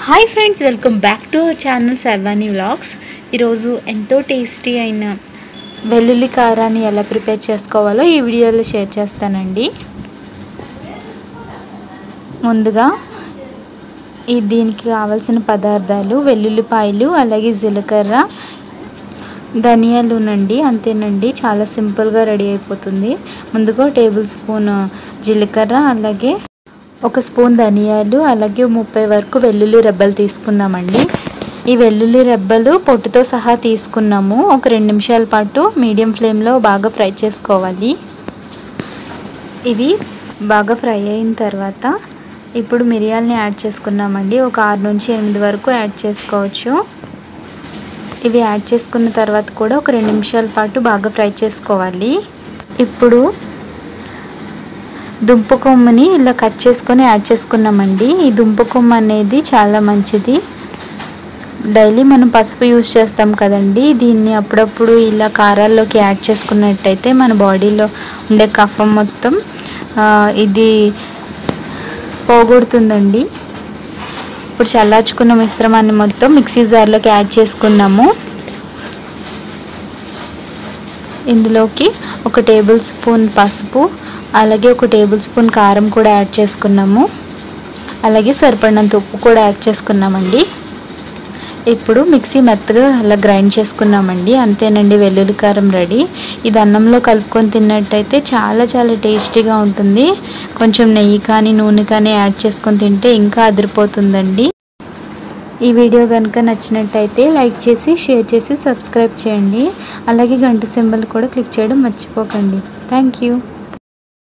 Hi friends, welcome back to our channel Sarvani vlogs. ఈరోజు ఎంతో tasty అయిన వెల్లుల్లి కారాన్ని ఎలా ప్రిపేర్ చేసుకోవాలో ఈ వీడియోలో షేర్ చేస్తానండి. ముందుగా దీనికి కావాల్సిన పదార్థాలు వెల్లుల్లిపాయలు, అలాగే జీలకర్ర, ధనియాలునండి. అంతేనండి, చాలా సింపుల్గా రెడీ అయిపోతుంది. ముందుగా టేబుల్ స్పూన్ జీలకర్ర, అలాగే ఒక స్పూన్ ధనియాలు, అలాగే 30 వరకు వెల్లుల్లి రెబ్బలు తీసుకున్నామండి. ఈ వెల్లుల్లి రెబ్బలు పొట్టుతో సహా తీసుకున్నాము. ఒక 2 నిమిషాల పాటు మీడియం ఫ్లేమ్లో బాగా ఫ్రై చేసుకోవాలి. ఇవి బాగా ఫ్రై అయిన తర్వాత ఇప్పుడు మిరియాలని యాడ్ చేసుకున్నామండి. ఒక 6 నుంచి 8 వరకు యాడ్ చేసుకోవచ్చు. ఇవి యాడ్ చేసుకున్న తర్వాత కూడా ఒక 2 నిమిషాల పాటు బాగా ఫ్రై చేసుకోవాలి. ఇప్పుడు దుంప కొమ్మని ఇలా కట్ చేసుకొని యాడ్ చేసుకున్నామండి. ఈ దుంప కొమ్మ అనేది చాలా మంచిది. డైలీ మనం పసుపు యూజ్ చేస్తాం కదండి, దీన్ని అప్పుడప్పుడు ఇలా కారాల్లోకి యాడ్ చేసుకున్నట్టయితే మన బాడీలో ఉండే కఫం మొత్తం ఇది పోగొడుతుందండి. ఇప్పుడు చల్లార్చుకున్న మిశ్రమాన్ని మొత్తం మిక్సీ జార్లోకి యాడ్ చేసుకున్నాము. ఇందులోకి ఒక టేబుల్ స్పూన్ పసుపు, అలాగే ఒక టేబుల్ స్పూన్ కారం కూడా యాడ్ చేసుకున్నాము. అలాగే సరిపడినంత ఉప్పు కూడా యాడ్ చేసుకున్నామండి. ఇప్పుడు మిక్సీ మెత్తగా అలా గ్రైండ్ చేసుకున్నామండి. అంతేనండి, వెల్లుల్లి కారం రెడీ. ఇది అన్నంలో కలుపుకొని తిన్నట్టయితే చాలా చాలా టేస్టీగా ఉంటుంది. కొంచెం నెయ్యి కానీ నూనె కానీ యాడ్ చేసుకొని తింటే ఇంకా అదిరిపోతుందండి. ఈ వీడియో కనుక నచ్చినట్టయితే లైక్ చేసి, షేర్ చేసి, సబ్స్క్రైబ్ చేయండి. అలాగే గంట సింబల్ కూడా క్లిక్ చేయడం మర్చిపోకండి. Thank you.